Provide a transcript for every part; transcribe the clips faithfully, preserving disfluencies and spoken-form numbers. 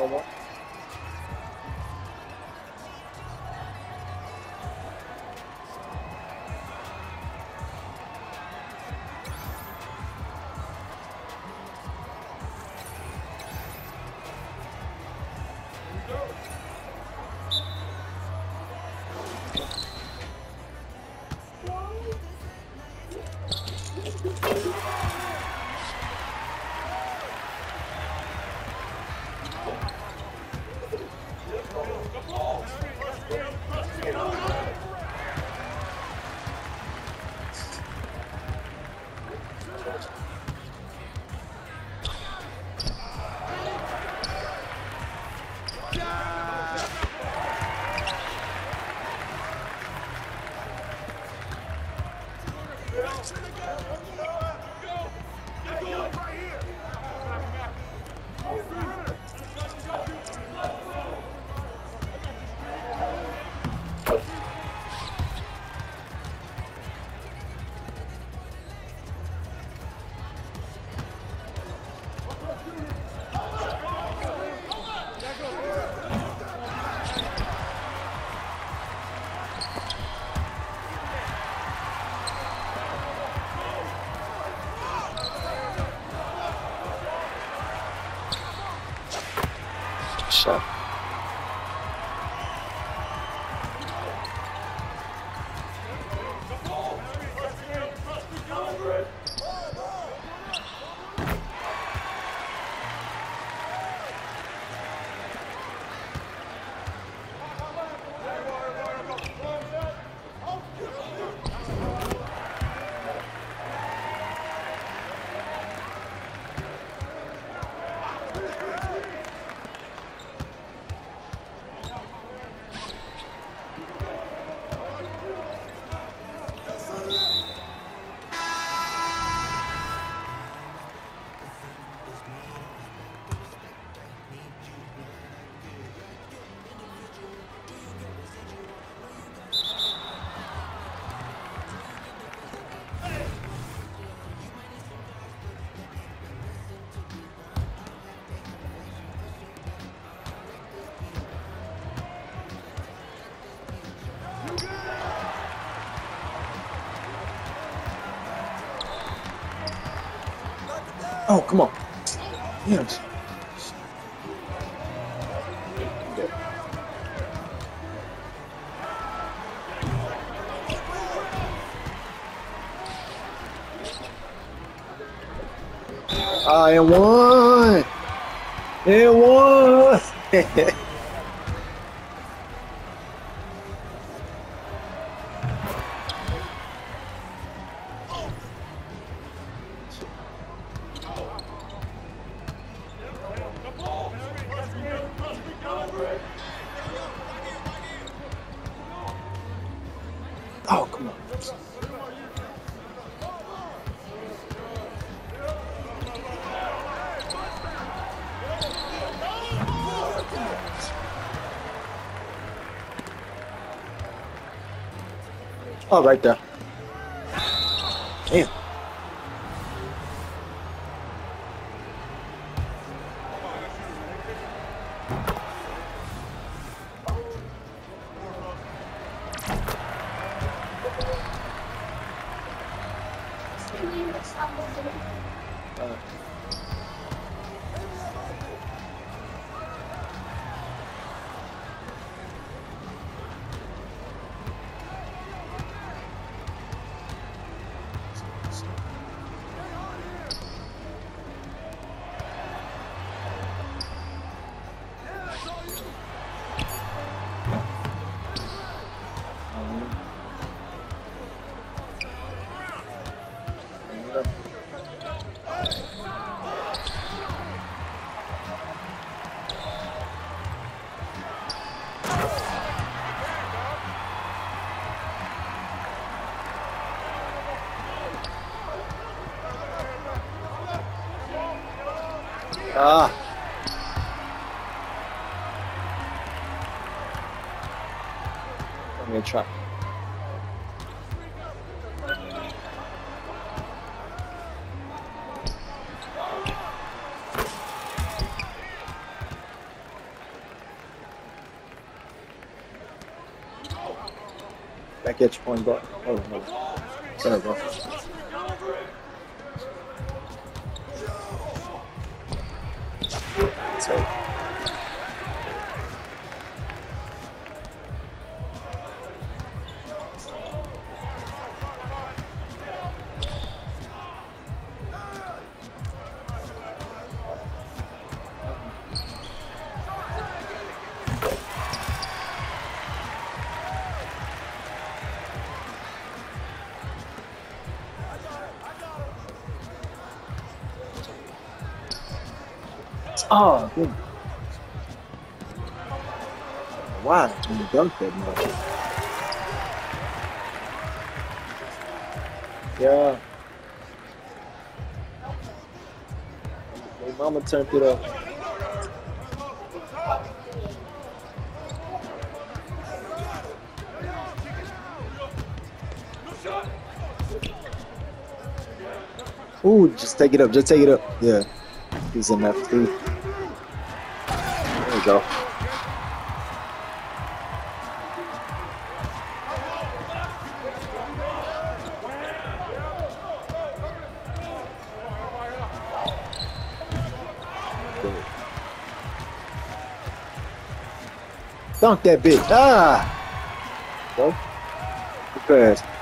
more. Shot. Oh, come on. Yes. I won. It won. Oh, come on. Oh, right there. Damn. Uh, Ah. I'm gonna try. Back at your point guard. Oh, no. There we go. So. Oh, good. Why? When you dunk that much. Yeah. My mama turned it up. Ooh, just take it up. Just take it up. Yeah. He's in that three. There we go. Dunk that bitch. Ah! Go. Good pass.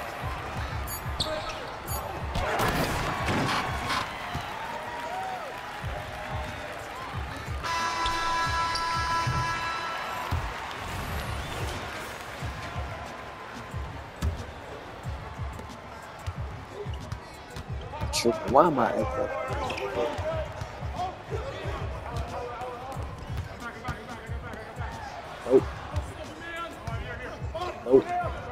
Why am I at that? Nope. Nope.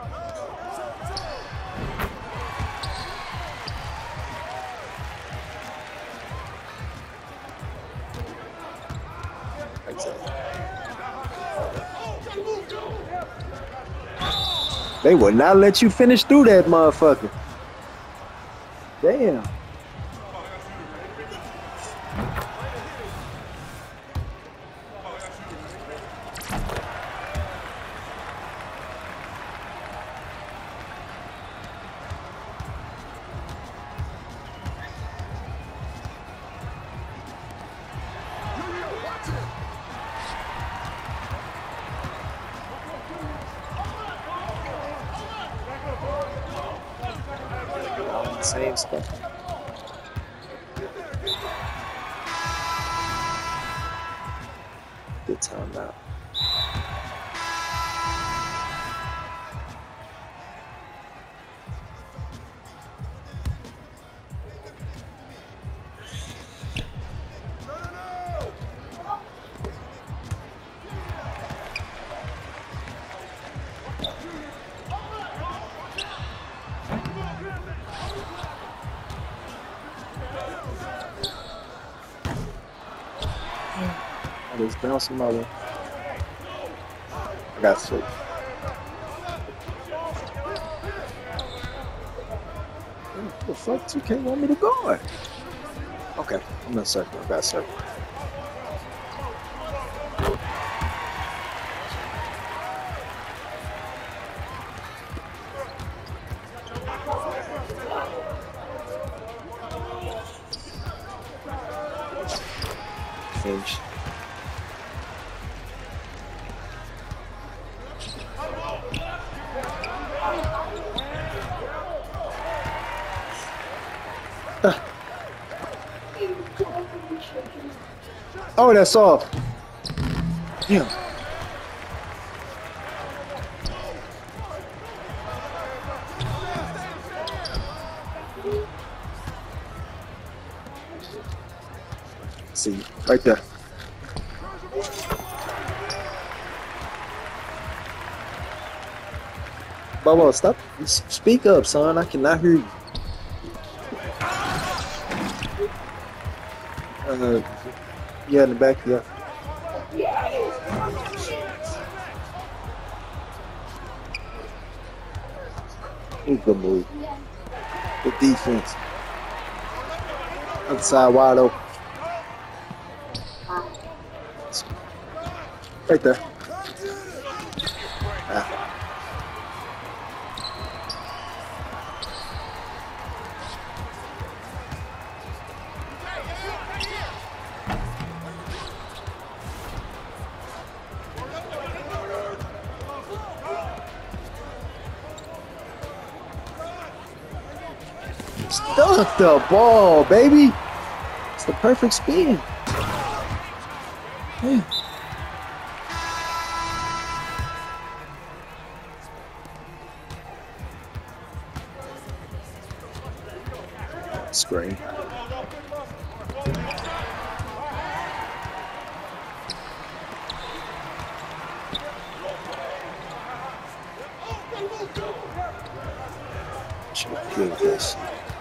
They would not let you finish through that motherfucker. Damn. Same spot. Good time out. It's bouncing my way. I got six. What the fuck? two K want me to guard? Okay, I'm in circle. I got circle. Finish. Oh, that's off. Yeah. See, right there. Bubba, stop. Speak up, son. I cannot hear you. Uh, yeah, in the back, yeah. Ooh, good move. Good defense. Other side wide open. Right there. Ah. Stuck the ball, baby. It's the perfect spin. Yeah. Screen. Should have killed this.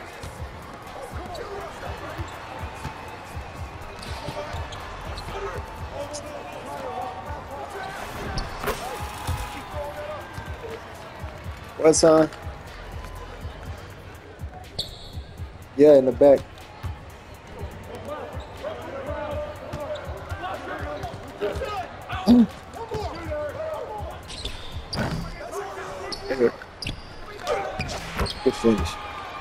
What's on? Yeah, in the back. Good finish.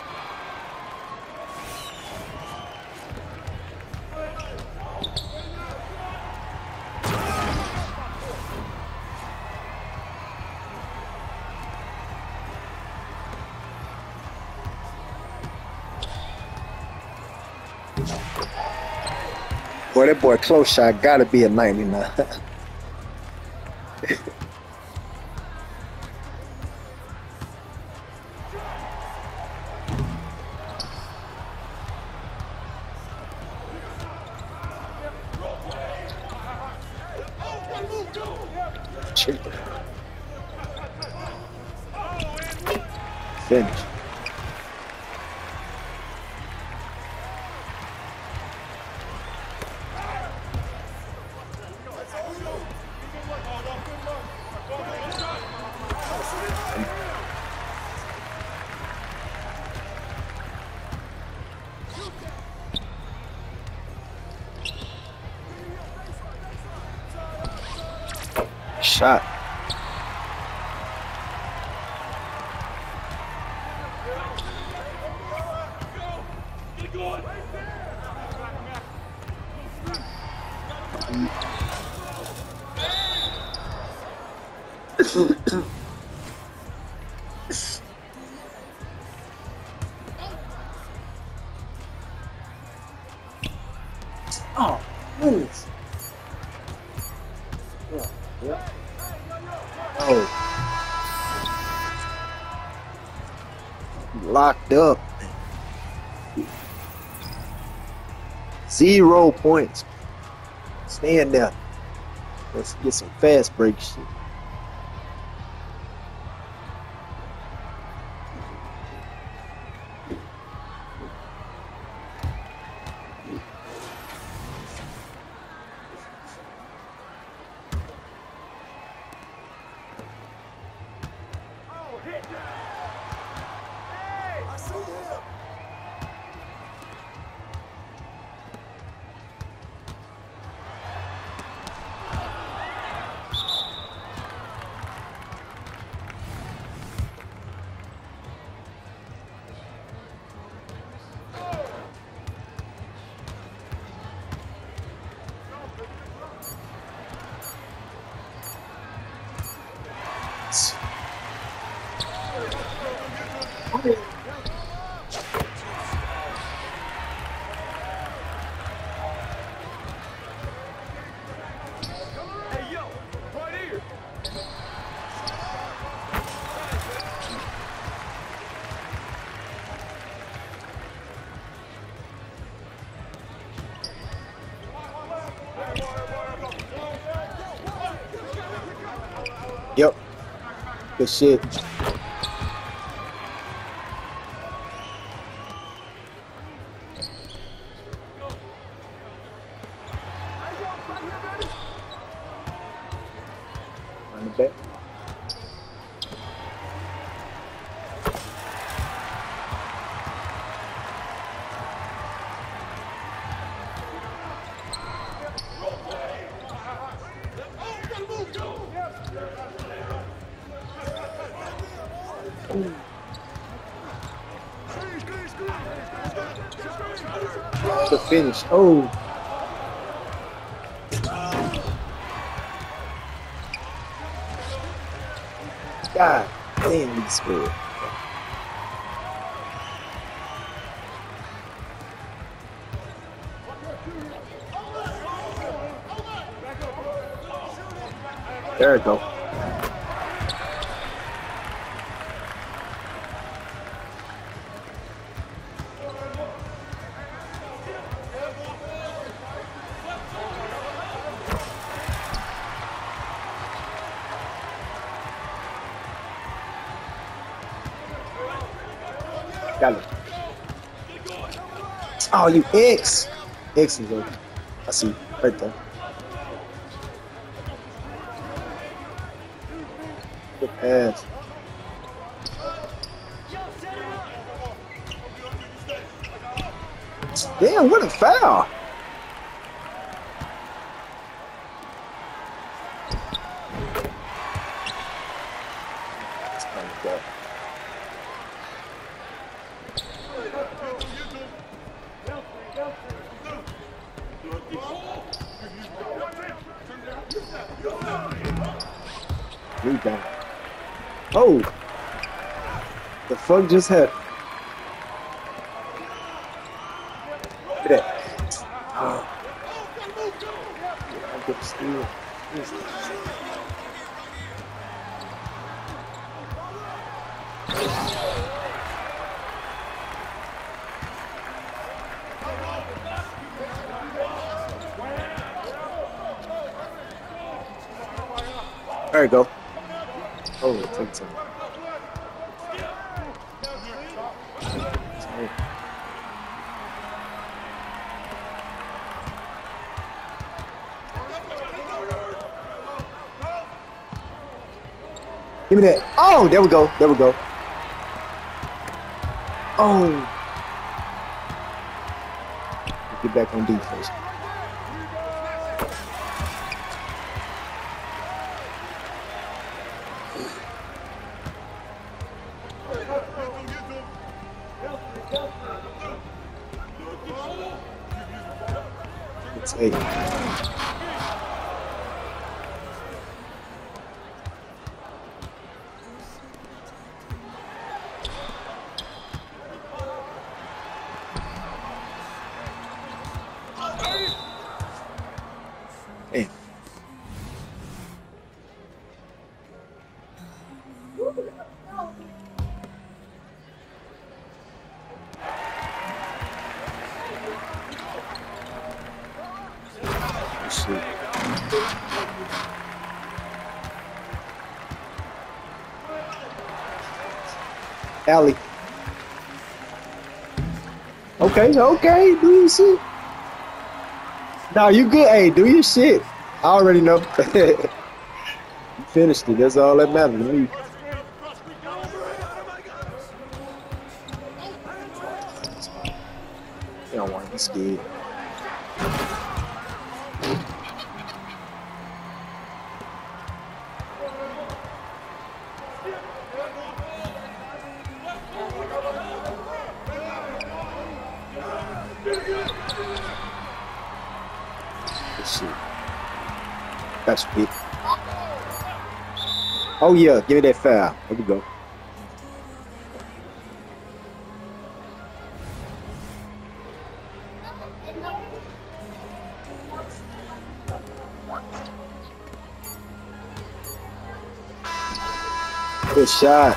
Boy, that boy close shot gotta be a ninety-nine. Finish. Shot. Oh, goodness. Yeah, yeah. Oh. Locked up. Zero points. Stand there. Let's get some fast break shit. Yep. Good shit. On the back. The finish. Oh. God damn, he's good. There we go. Got it. Oh, you X. X is open. I see. Right there. Good pass. Damn, what a foul. Rebound. Oh, the fuck just happened? Look at that. Oh. I get steal. There you go. Oh, take time. Give me that. Oh, there we go. There we go. Oh. Get back on defense. It's eight. Hey. Alley. Okay, okay, do your shit. Nah, you good. Hey, do your shit. I already know. You finished it. That's all that matters to me. You don't want to be scared. That's big. Oh yeah, give me that foul. There we go. Good shot.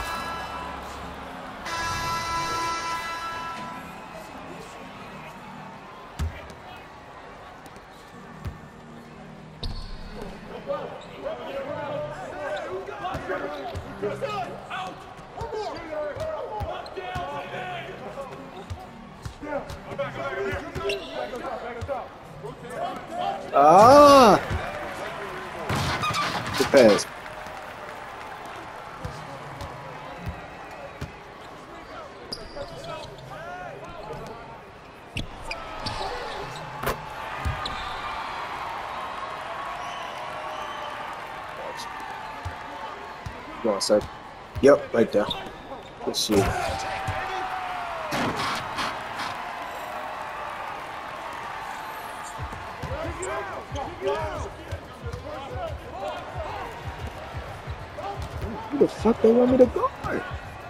Ah! Good pass. Go on, sir. Yep, right there. Good shit. Who the fuck they want me to guard?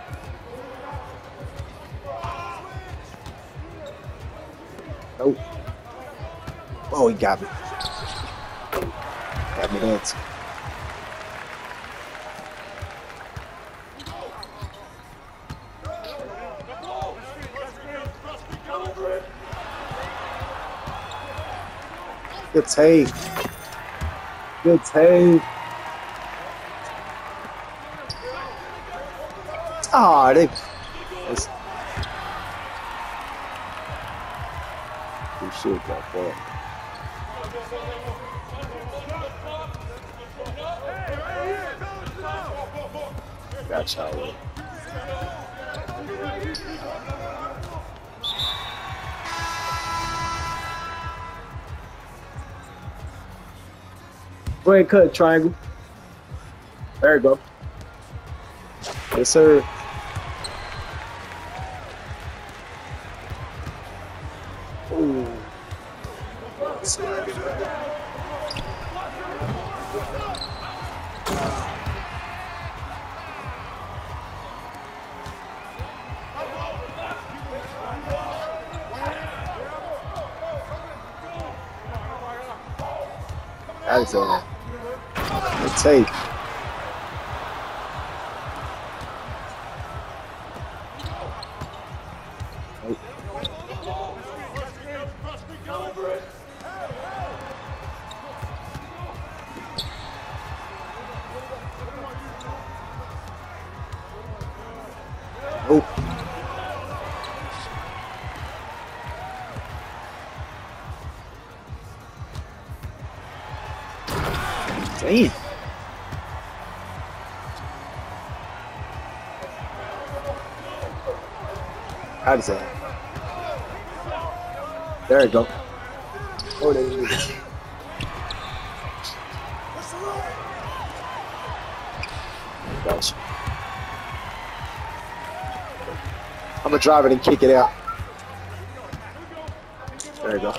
Oh. Oh, he got me. Got me that. Good take. Good take. Ah, they. That's, we should got that. That's how it. Go ahead, cut triangle. There you go. Yes, sir. Ooh. That's a good take. Oh. Damn. How does that? There you go. Oh, there you go. Gotcha. I'm gonna drive it and kick it out. There you go.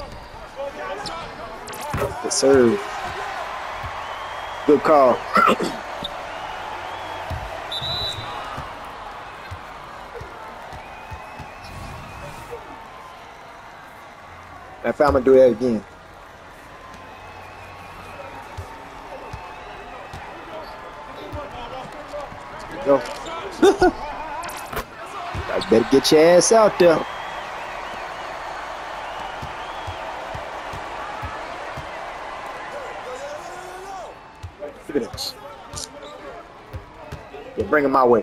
Yes, sir. Good call. If I'm gonna do that again. There you go. I better get your ass out there. Look at this. Yeah, bring him my way.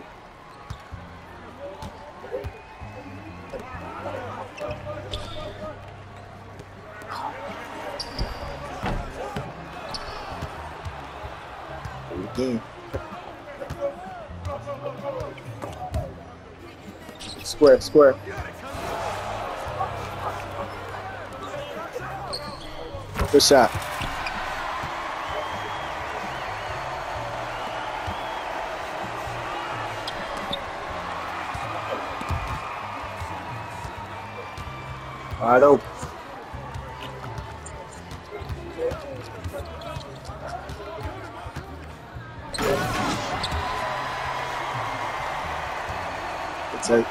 Again. Square, square. Good shot. Wide open. Good take.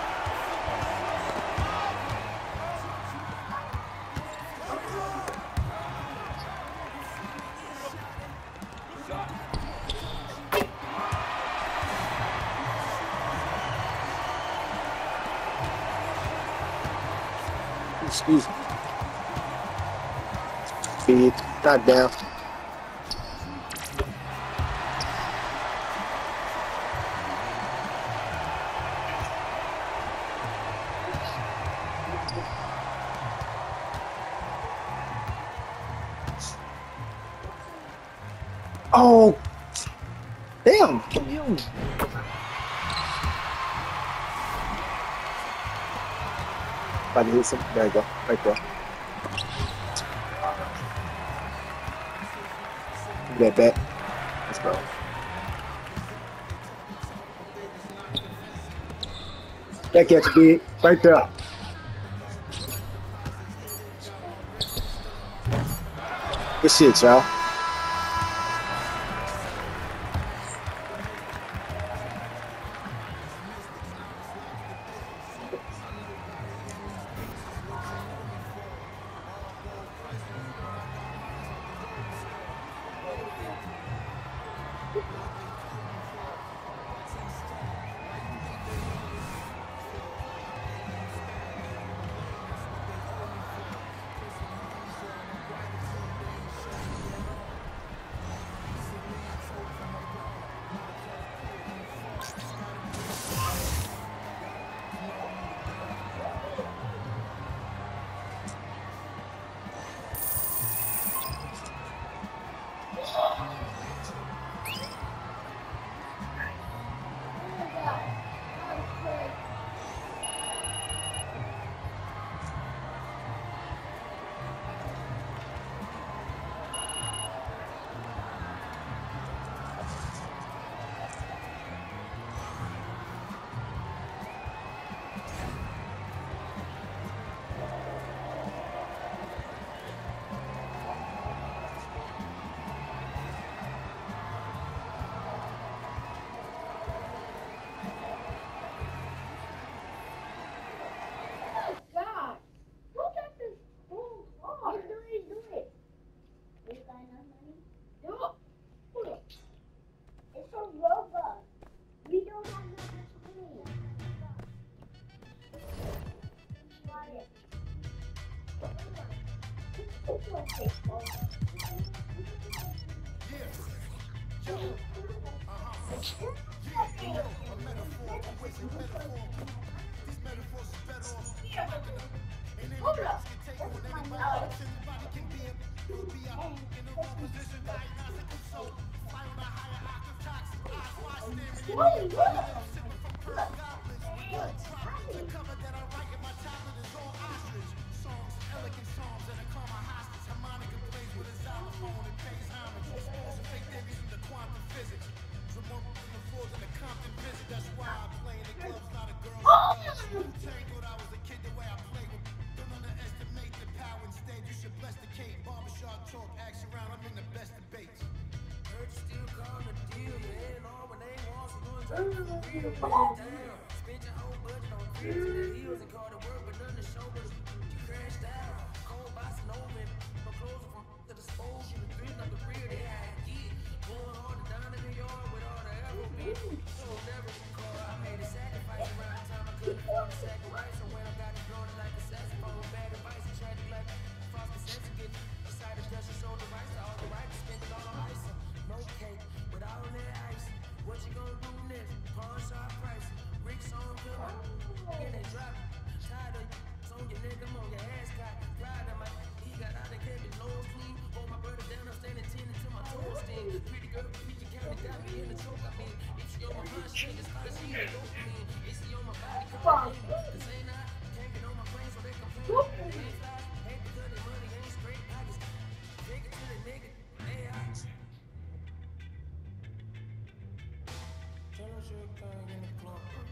Excuse me. Feed, not down. Oh, damn. About to hit some. There you go. Right there. Give that back. Let's go. That catch big. Right there. Good shit, y'all. Tell us your thing in the club.